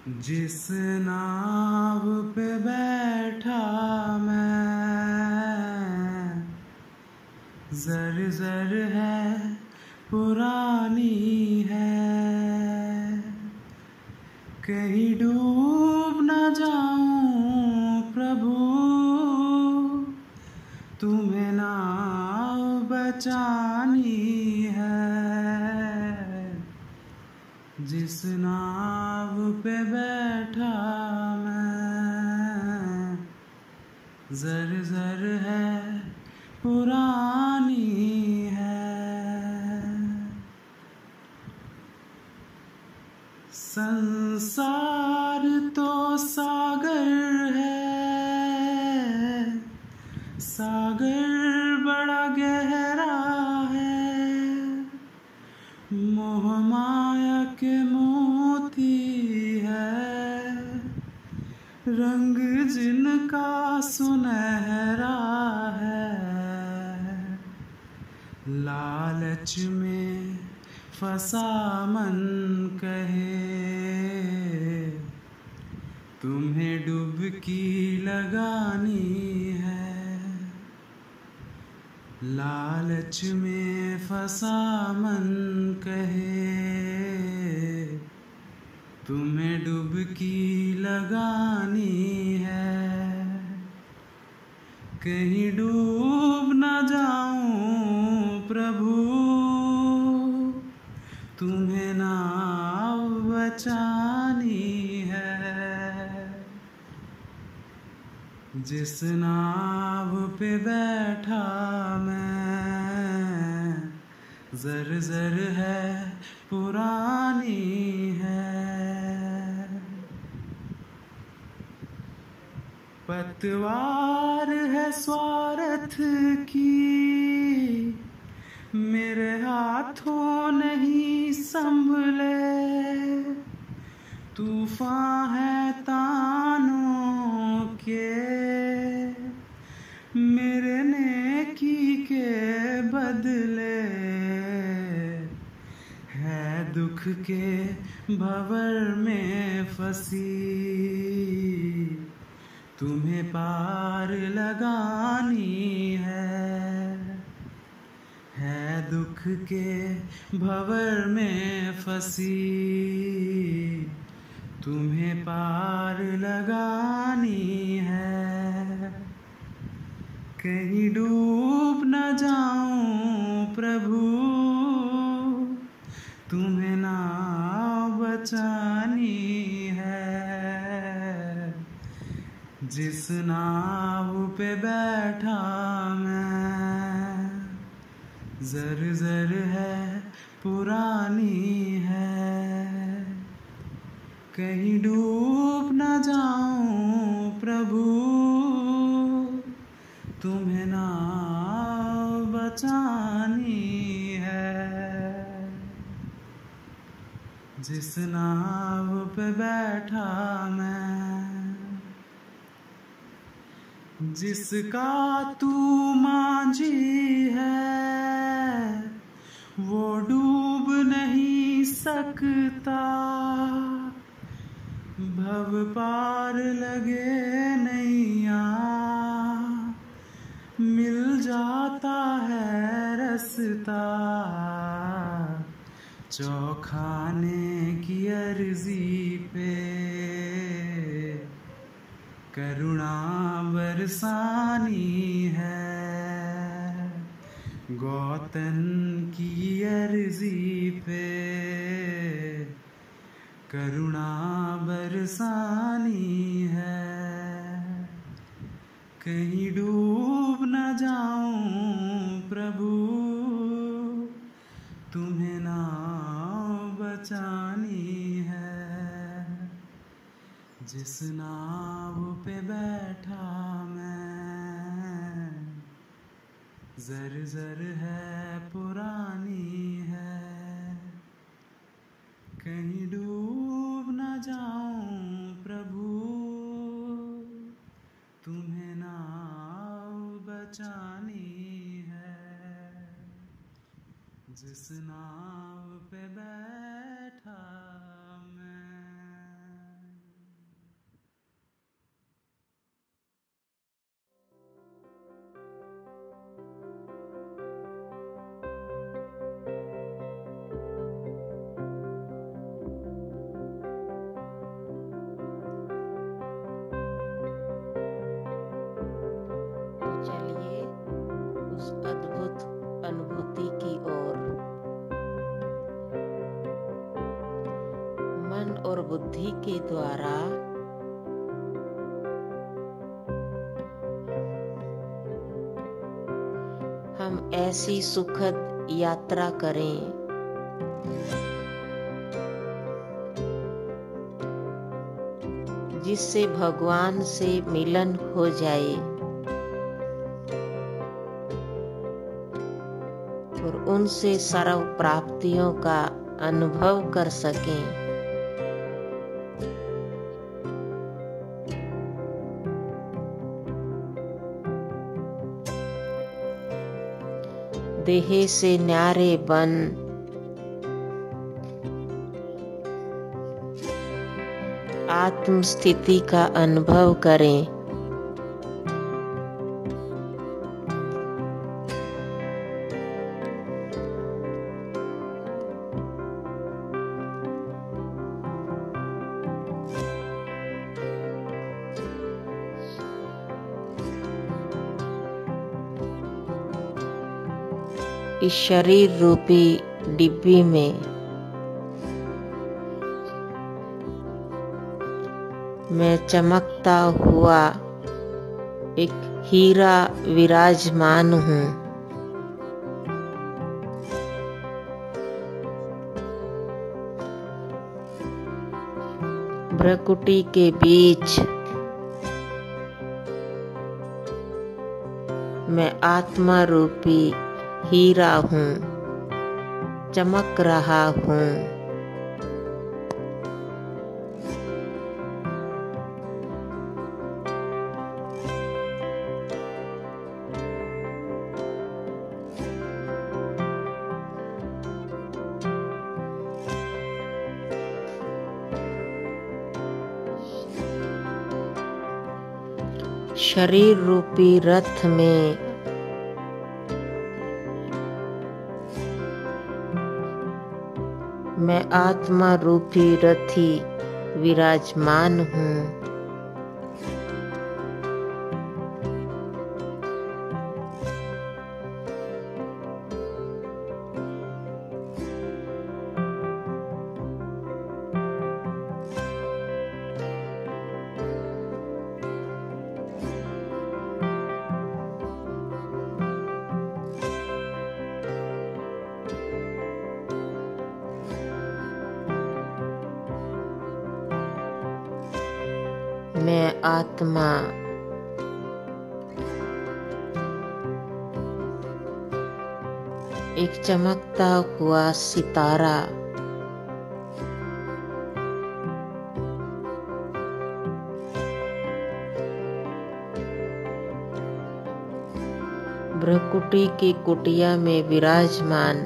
जिस नाव पे बैठा मैं, जर जर है पुरानी है। कहीं डूब न जाऊं प्रभु, तुम्हें नाव बचानी है। जिस नाव पे बैठा मैं, जर जर है पुरानी है। संसार तो सागर है, सागर बड़ा गहरा है। मोह माया के मोती है, रंग जिनका सुनहरा है। लालच में फंसा मन कहे, तुम्हें डुबकी लगानी है। लालच में फंसा मन कहे, तुम्हें डुबकी लगानी है। कहीं डूब न जाऊं प्रभु, तुम्हें नाव बचानी है। जिस नाव पे बैठा मैं, जर जर है पुरानी है। पतवार है स्वार्थ की, मेरे हाथों नहीं संभले। तूफान है तानों के, मेरे नेकी के बदले। है दुख के भंवर में फंसी, तुम्हें पार लगानी है दुख के भंवर में फंसी, तुम्हें पार लगानी है। कहीं डूब न जाऊं प्रभु, तुम्हें नाव बचानी है। जिस नाव पे बैठा मैं, जर जर है पुरानी है। कहीं डूब न जाऊं प्रभु, तुम्हें नाव बचानी है। जिस नाव पे बैठा मैं, जिसका तू मांझी है, वो डूब नहीं सकता। भव पार लगे नैया, मिल जाता है रास्ता। चौखाने की अर्जी पे करुणा बरसानी है। गौतन की अर्जी पे करुणा बरसानी है। कहीं डूब न जाऊं प्रभु, तुम्हें नाव बचानी है। जिस नाव पे बैठा मैं, जर जर है पुरानी है। कहीं डूब न जाऊं प्रभु, तुम्हें नाव बचानी है। जिस नाव पे बैठा मैं। बुद्धि के द्वारा हम ऐसी सुखद यात्रा करें जिससे भगवान से मिलन हो जाए और उनसे सर्व प्राप्तियों का अनुभव कर सकें। देह से न्यारे बन आत्म स्थिति का अनुभव करें। इस शरीर रूपी डिब्बी में मैं चमकता हुआ एक हीरा विराजमान हूँ। भ्रकुटी के बीच मैं आत्मा रूपी हीरा हूँ, चमक रहा हूँ। शरीर रूपी रथ में मैं आत्मा रूपी रथी विराजमान हूँ। मैं आत्मा एक चमकता हुआ सितारा भ्रकुटी की कुटिया में विराजमान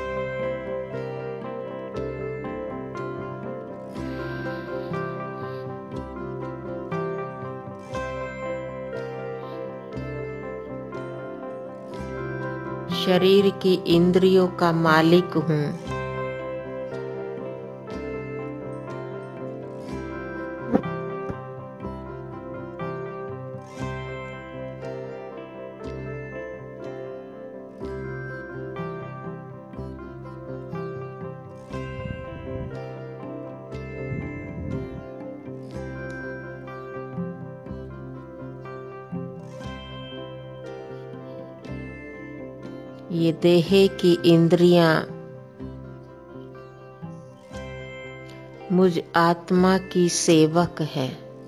शरीर की इंद्रियों का मालिक हूँ। ये देह की इंद्रियां मुझ आत्मा की सेवक है।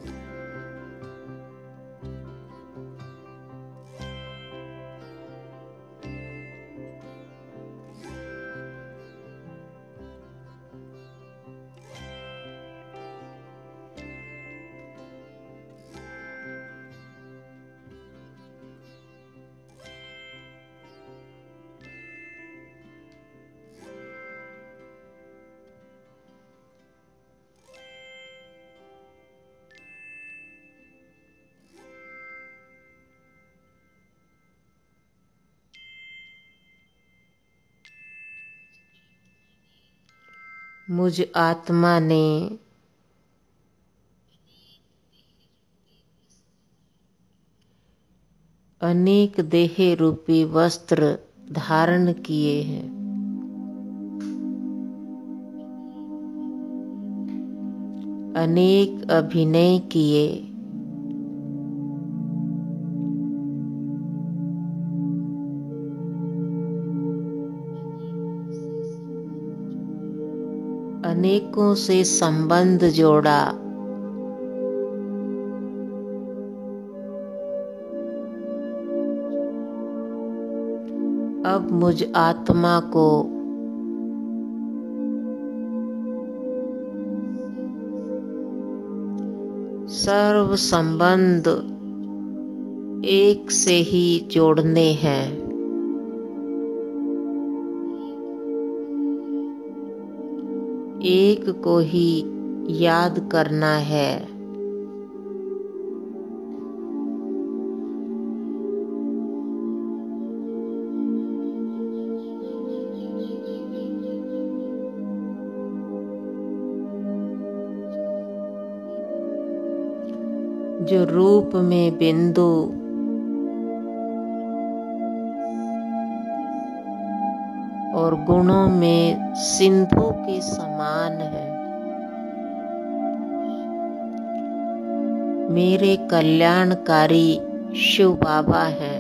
मुझ आत्मा ने अनेक देह रूपी वस्त्र धारण किए हैं अनेक अभिनय किए। अनेकों से संबंध जोड़ा। अब मुझ आत्मा को सर्व संबंध एक से ही जोड़ने हैं। एक को ही याद करना है। जो रूप में बिंदु और गुणों में सिंधु के समान है। मेरे कल्याणकारी शिव बाबा हैं।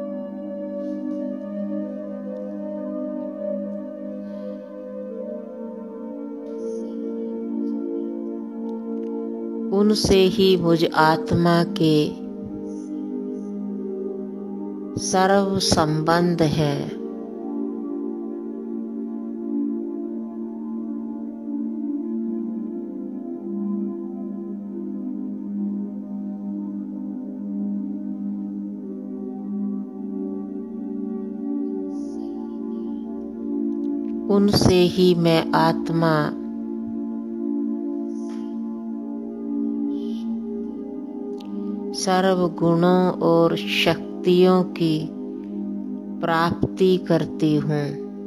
उनसे ही मुझ आत्मा के सर्व संबंध हैं। उनसे ही मैं आत्मा सर्व गुणों और शक्तियों की प्राप्ति करती हूँ।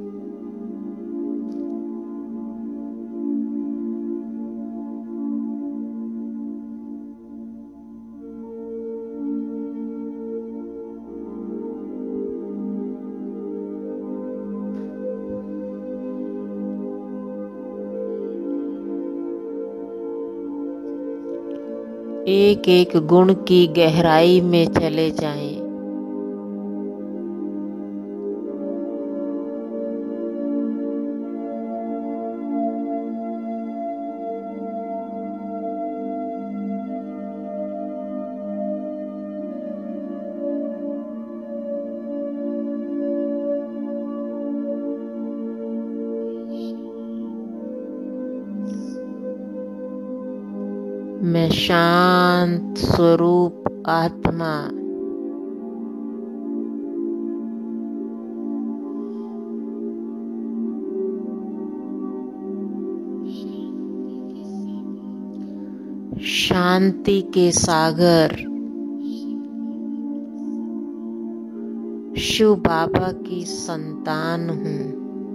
एक एक गुण की गहराई में चले जाएं। मैं शांत स्वरूप आत्मा शांति के सागर शिव बाबा की संतान हूँ।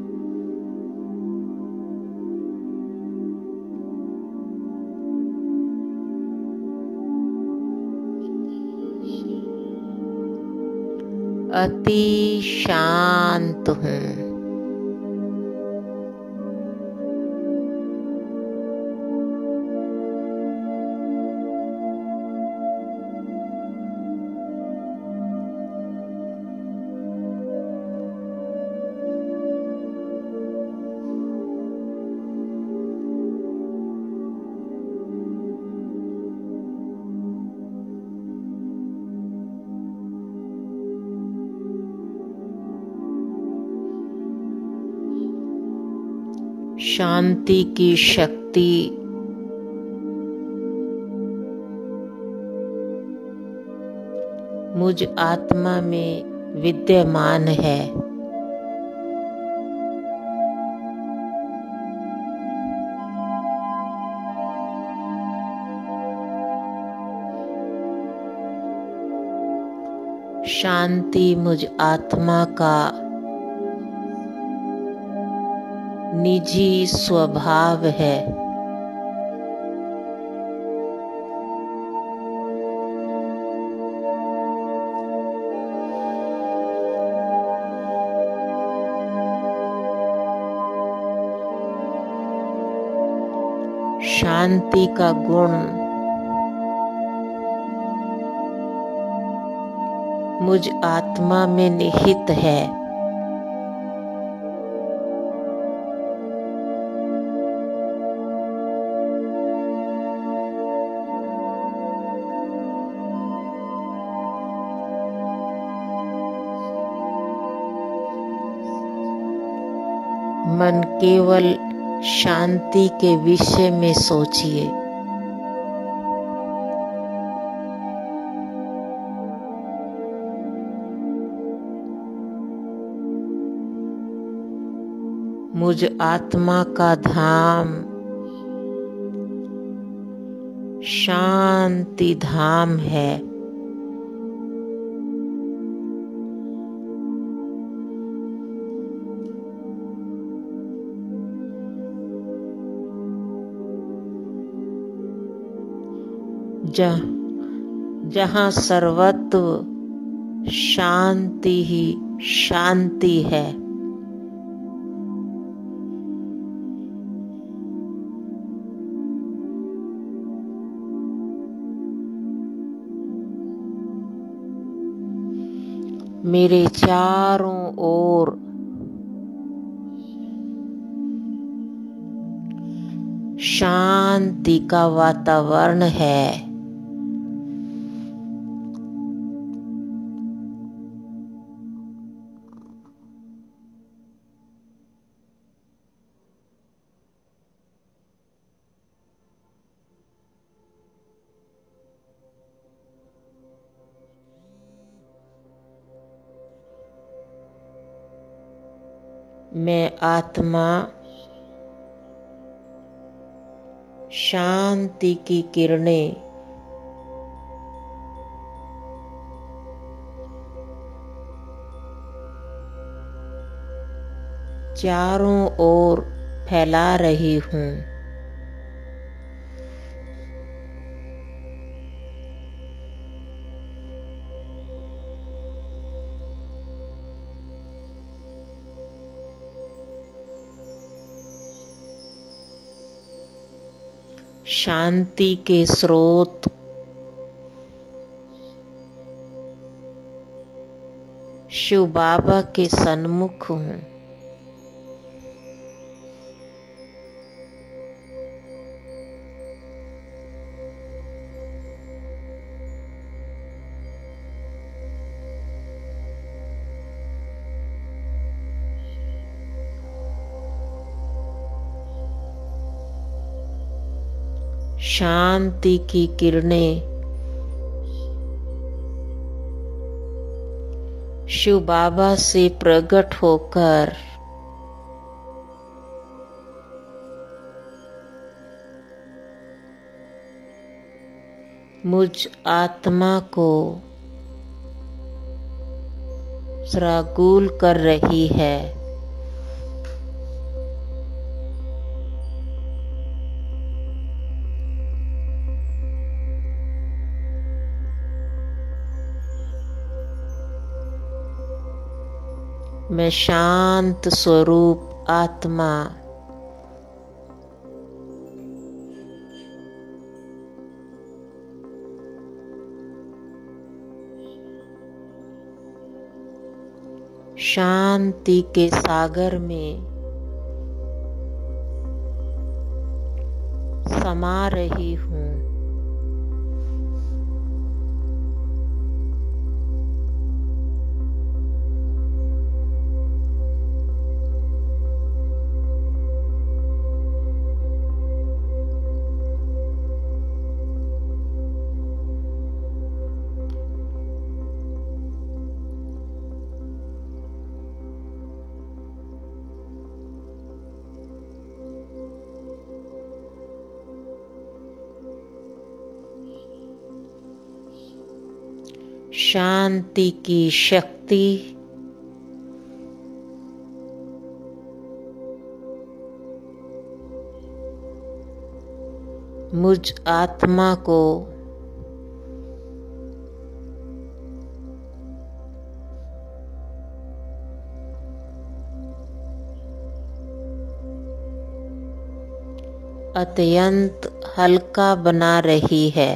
अति शांत हूँ। शांति की शक्ति मुझ आत्मा में विद्यमान है। शांति मुझ आत्मा का निजी स्वभाव है। शांति का गुण मुझ आत्मा में निहित है। मन केवल शांति के विषय में सोचिए। मुझ आत्मा का धाम शांति धाम है। जहाँ सर्वत्र शांति ही शांति है। मेरे चारों ओर शांति का वातावरण है। मैं आत्मा शांति की किरणें चारों ओर फैला रही हूँ। शांति के स्रोत शिव बाबा के सन्मुख हूँ। शांति की किरणें शिव बाबा से प्रकट होकर मुझ आत्मा को श्रागुल कर रही है। मैं शांत स्वरूप आत्मा शांति के सागर में समा रही हूँ। शांति की शक्ति मुझ आत्मा को अत्यंत हल्का बना रही है।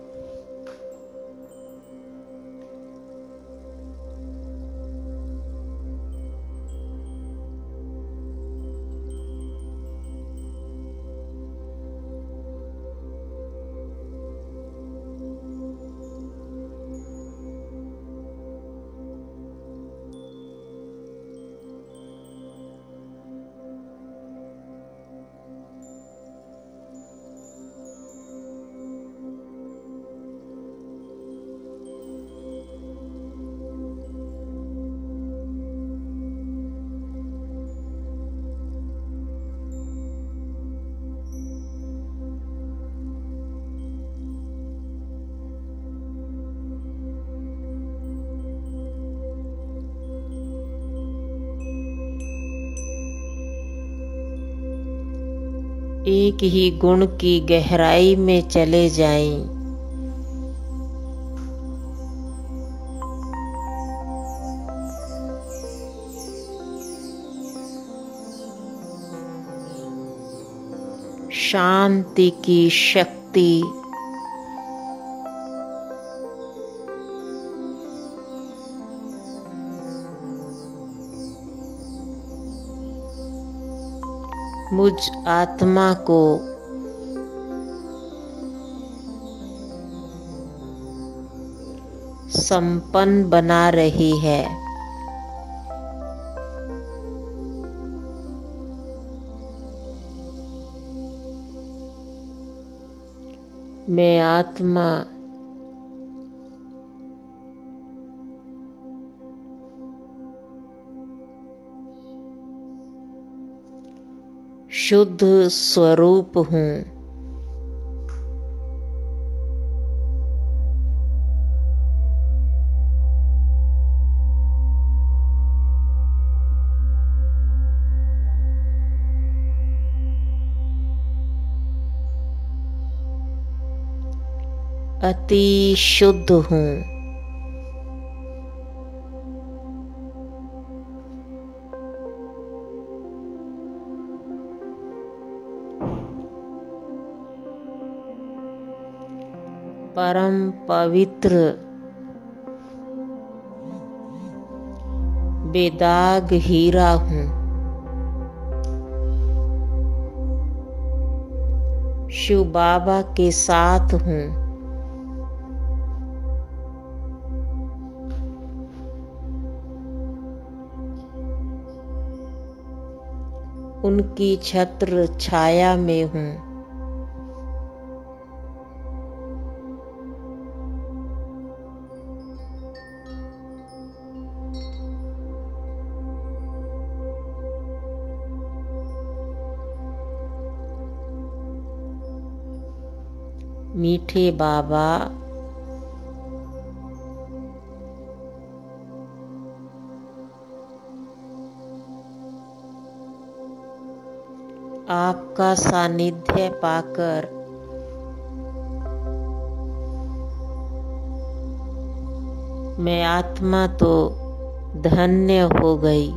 एक ही गुण की गहराई में चले जाएं। शांति की शक्ति मुझ आत्मा को संपन्न बना रही है। मैं आत्मा शुद्ध स्वरूप हूँ। अति शुद्ध हूँ। परम पवित्र बेदाग हीरा हूँ। शिव बाबा के साथ हूँ। उनकी छत्र छाया में हूँ। मीठे बाबा, आपका सानिध्य पाकर मैं आत्मा तो धन्य हो गई।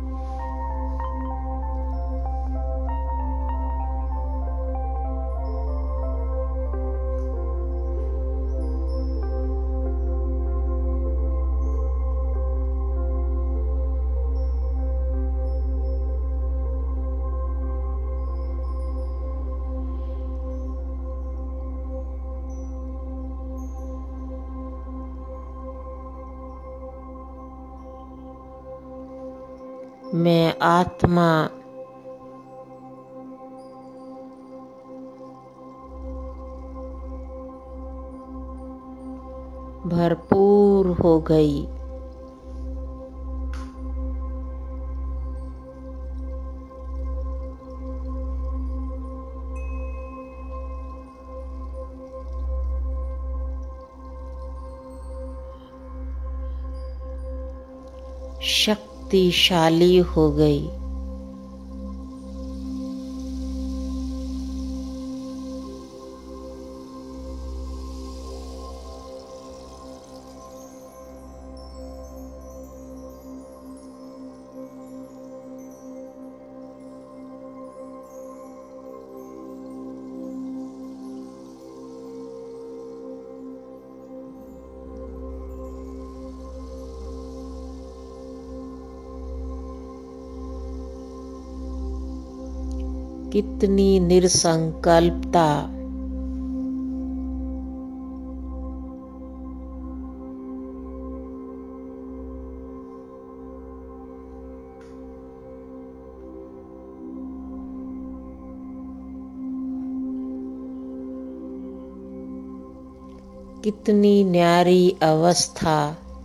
मैं आत्मा भरपूर हो गई। शक्तिशाली हो गई। कितनी निरसंकल्पता, कितनी न्यारी अवस्था।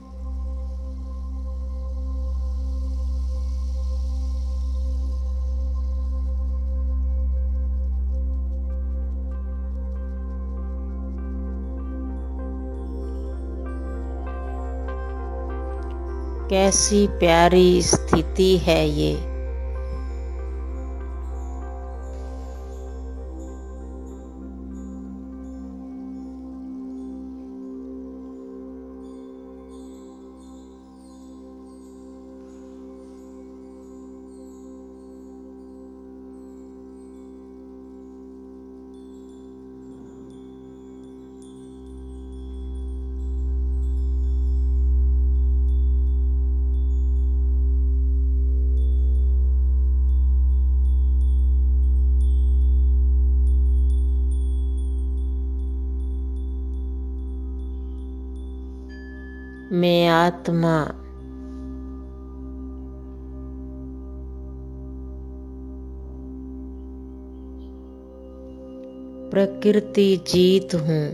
कैसी प्यारी स्थिति है ये। मैं आत्मा प्रकृति जीत हूँ।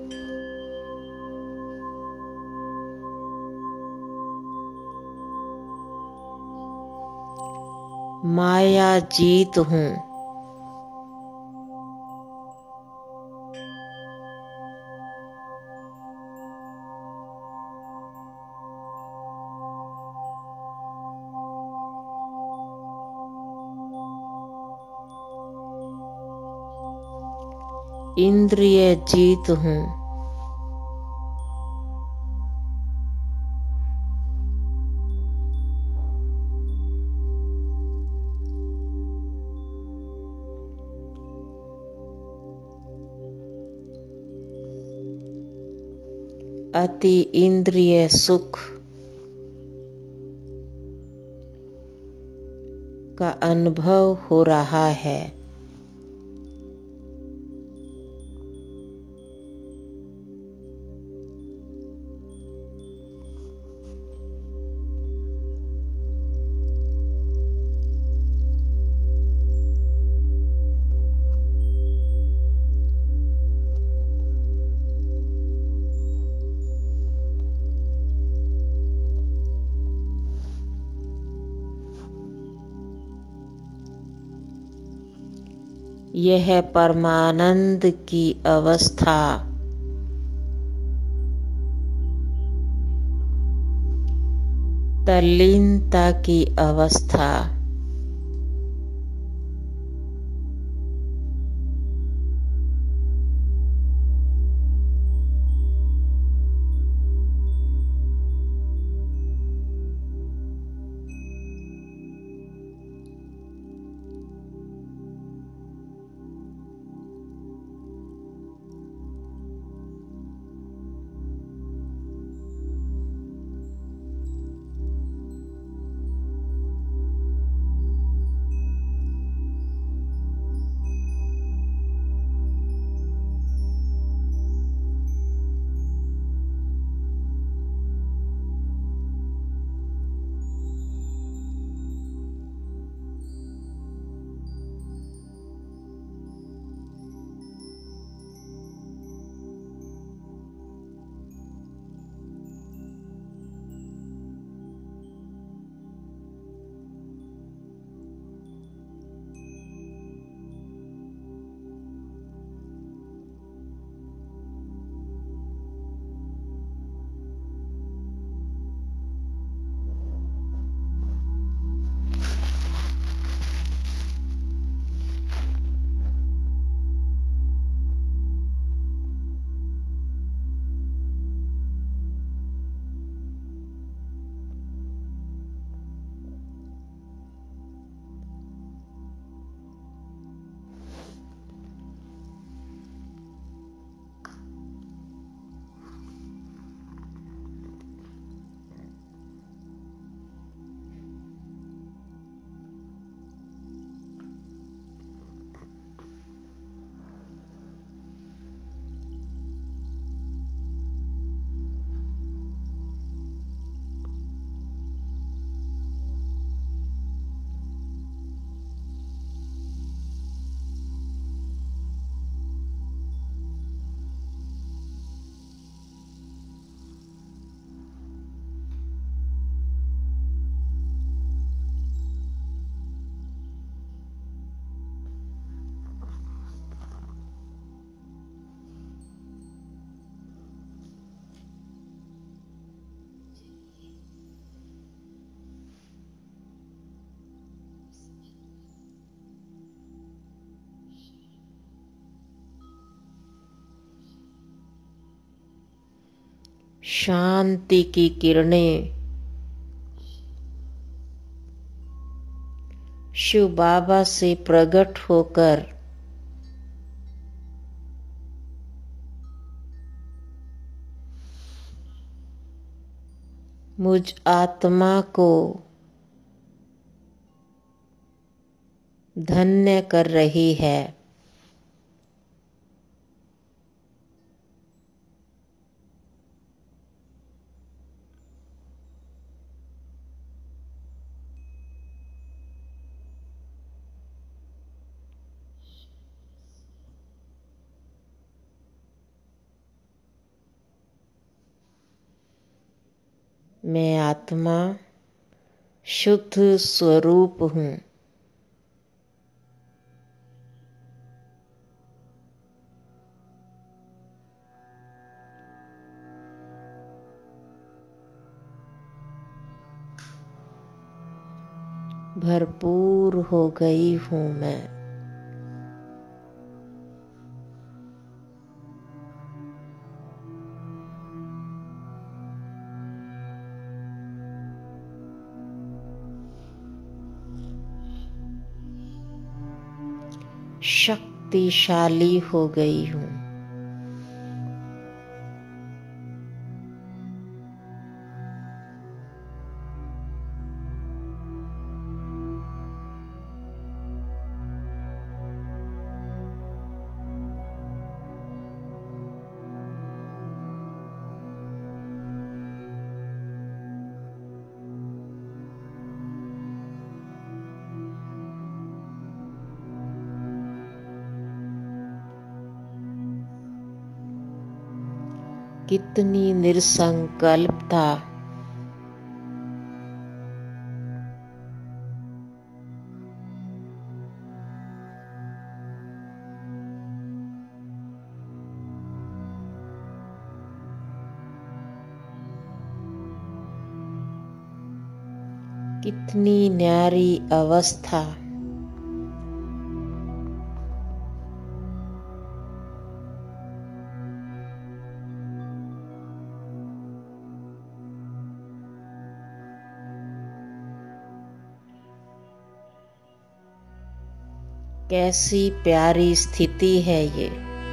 माया जीत हूँ। इंद्रिय जीत हूँ। अति इंद्रिय सुख का अनुभव हो रहा है। यह परमानंद की अवस्था तल्लीनता की अवस्था शांति की किरणें शिव बाबा से प्रकट होकर मुझ आत्मा को धन्य कर रही है। मैं आत्मा शुद्ध स्वरूप हूँ। भरपूर हो गई हूँ मैं। शक्तिशाली हो गई हूँ। कितनी निसंकल्पता, कितनी न्यारी अवस्था। कैसी प्यारी स्थिति है ये।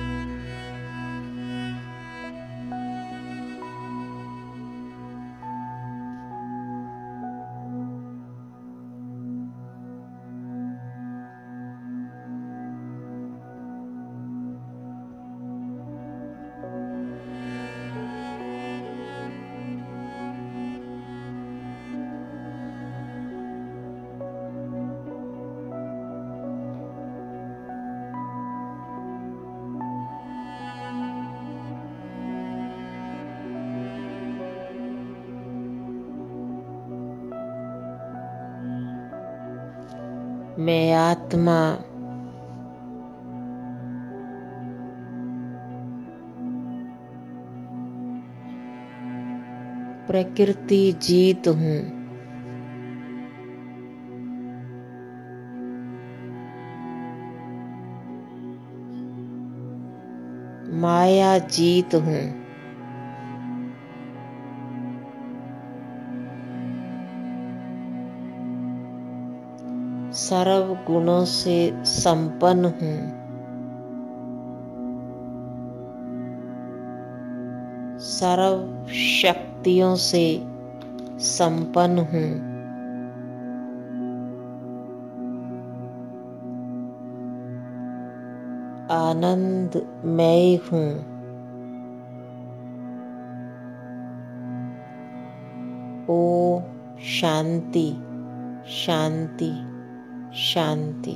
मैं आत्मा प्रकृति जीत हूँ। माया जीत हूँ। सर्व गुणों से संपन्न हूँ। सर्व शक्तियों से संपन्न हूँ। आनंदमय हूँ। ओम शांति शांति शांति।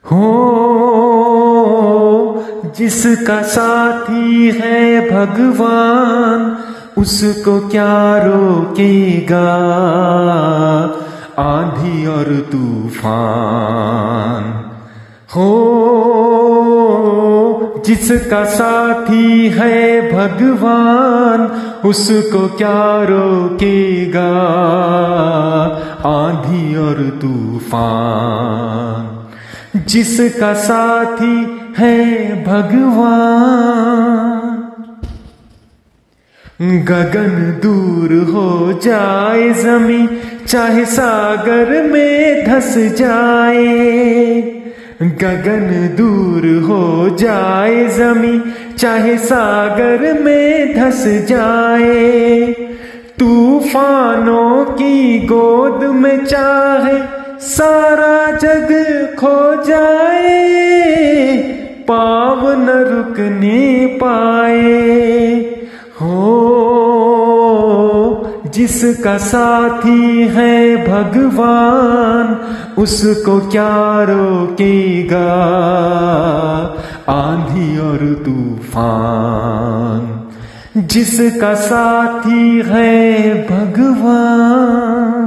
हो जिसका साथी है भगवान, उसको क्या रोकेगा आंधी और तूफान। हो जिसका साथी है भगवान, उसको क्या रोकेगा आंधी और तूफान। जिसका साथी है भगवान, गगन दूर हो जाए जमी, चाहे सागर में धस जाए। गगन दूर हो जाए जमी, चाहे सागर में धस जाए। तूफानों की गोद में चाहे सारा जग खो जाए, पाँव न रुकने पाए। हो जिसका साथी है भगवान, उसको क्या रोकेगा आंधी और तूफान। जिसका साथी है भगवान,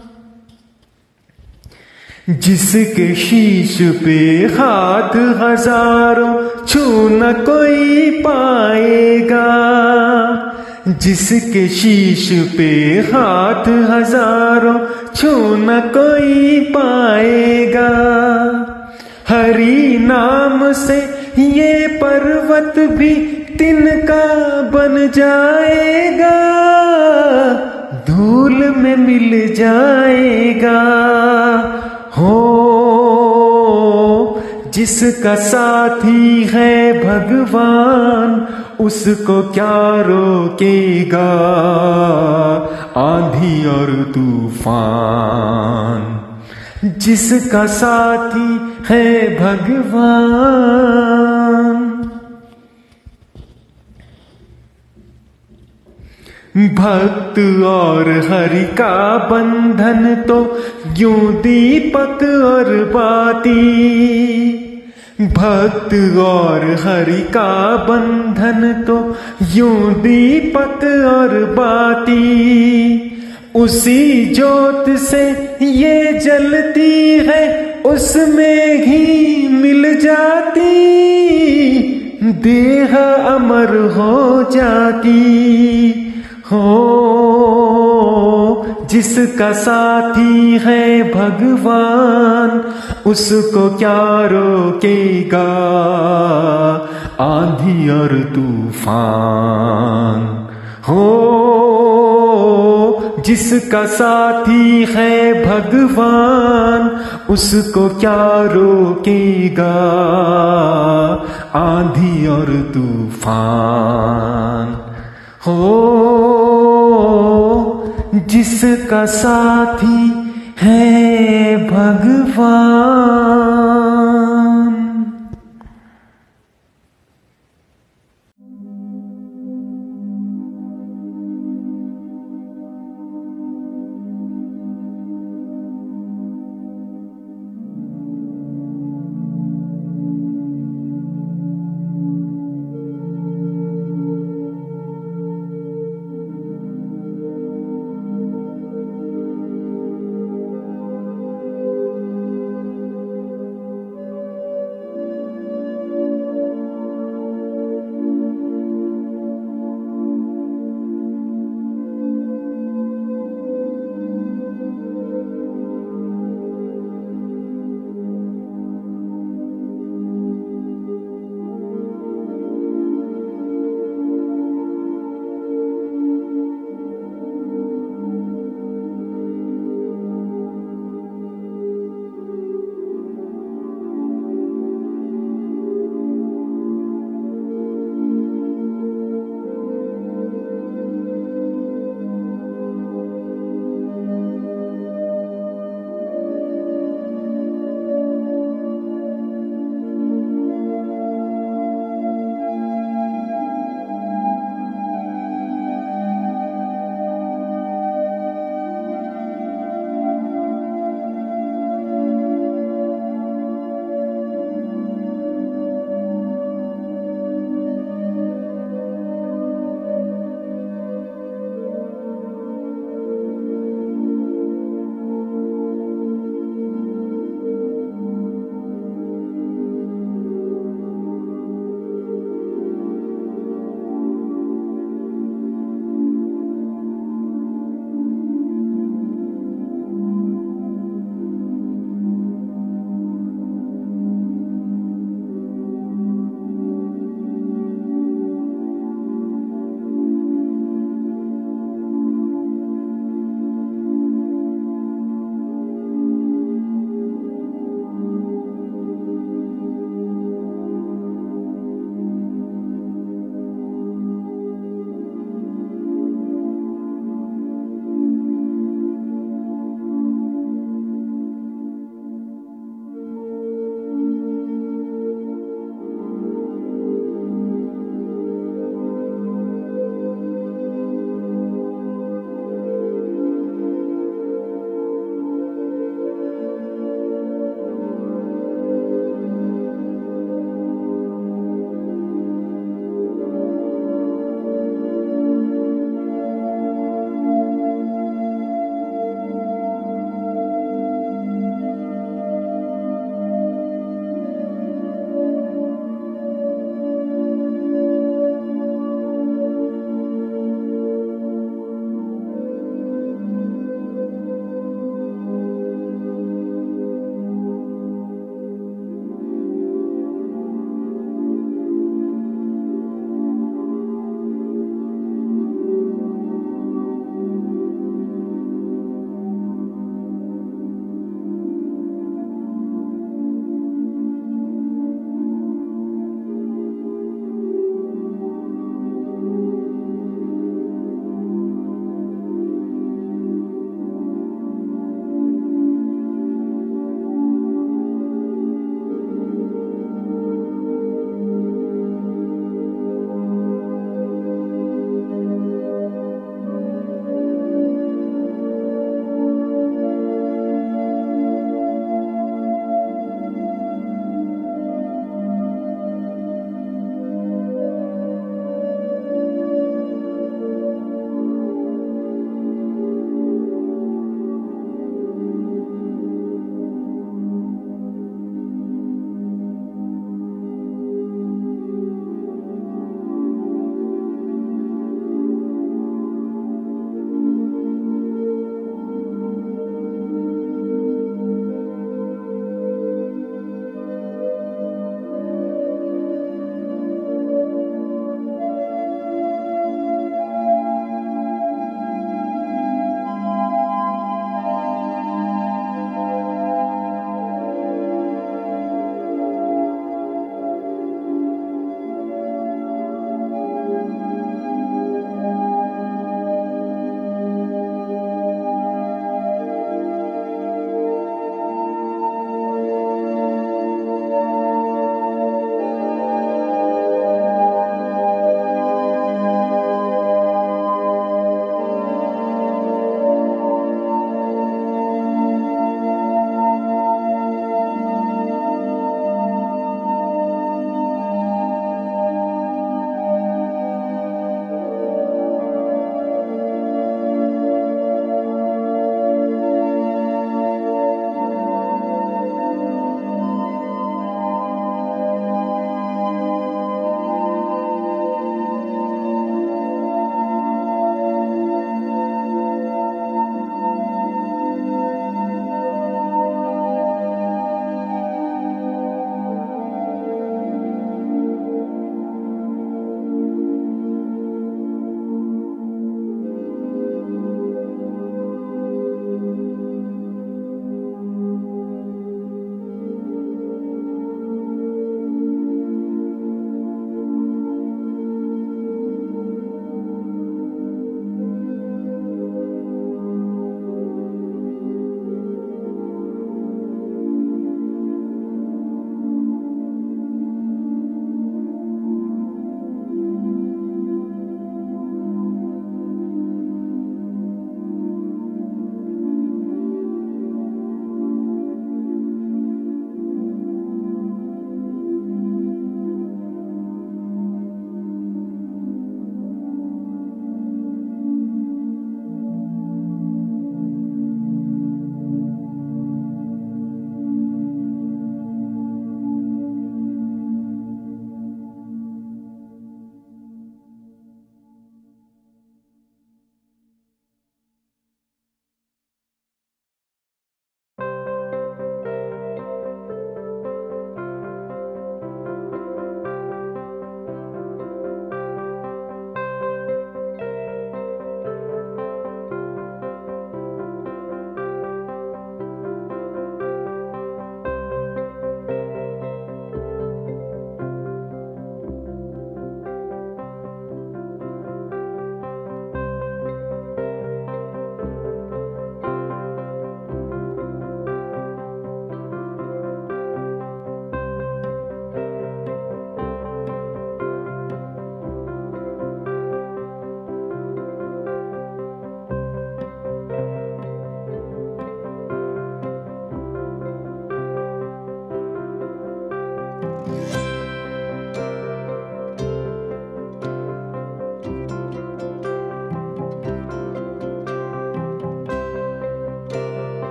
जिसके शीश पे हाथ हजारों छू न कोई पाएगा। जिसके शीश पे हाथ हजारों छू न कोई पाएगा। हरि नाम से ये पर्वत भी तिनका बन जाएगा, धूल में मिल जाएगा। हो जिसका साथी है भगवान, उसको क्या रोकेगा आंधी और तूफान। जिसका साथी है भगवान, भक्त और हरि का बंधन तो यूं दीपक और बाती। भक्त और हरि का बंधन तो यूं दीपक और बाती। उसी ज्योत से ये जलती है, उसमें घी मिल जाती, देह अमर हो जाती। हो जिसका साथी है भगवान, उसको क्या रोकेगा आंधी और तूफान। हो जिसका साथी है भगवान, उसको क्या रोकेगा आंधी और तूफान। हो जिसका साथी है भगवान।